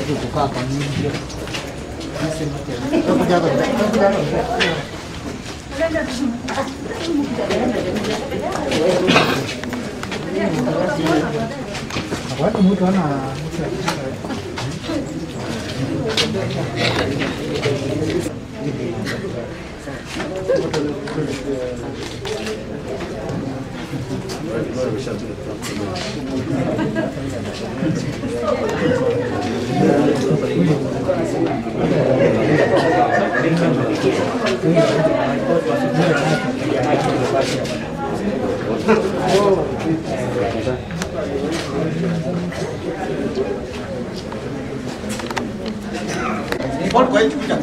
kukaa kwa nini ndio. Nasema tena. Tutakuja hapa. Watu mtu ana kwa hiyo kuja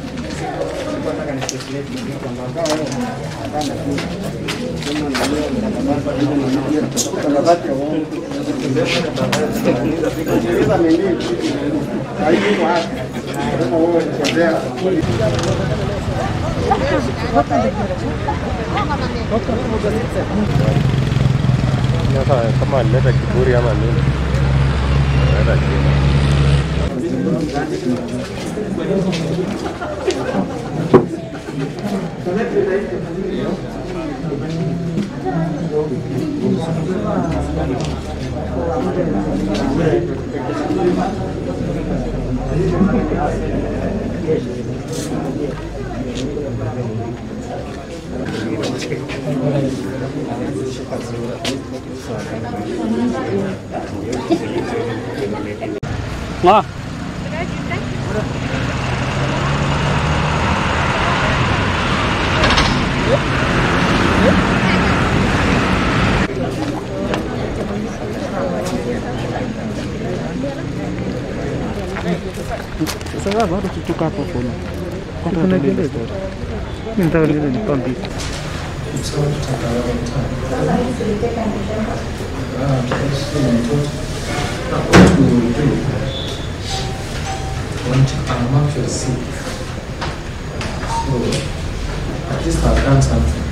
kama alileta kiburi ama nini? Wah. sasa bado tutuka hapo kuna. Kuna kile. Mimi nataka niende nipambe. I'm actually sick. So at least I've done something.